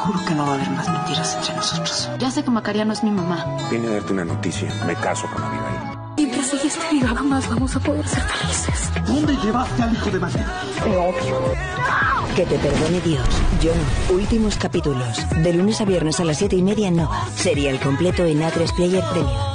juro que no va a haber más mentiras entre nosotros. Ya sé que Macaria no es mi mamá. Vine a darte una noticia. Me caso con Abigail. Mientras ella esté viva, jamás vamos a poder ser felices. ¿Dónde llevaste al hijo de María? Te odio. Que te perdone Dios. Yo no. Últimos capítulos. De lunes a viernes a las 7:30 en Nova. Serial completo en A3 Player Premium.